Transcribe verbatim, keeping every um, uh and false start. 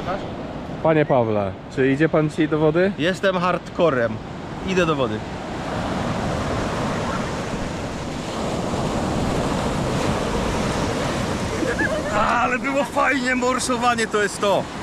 słuchasz? Panie Pawle, czy idzie pan dzisiaj do wody? Jestem hardcorem. Idę do wody. Ale było fajnie, morsowanie to jest to.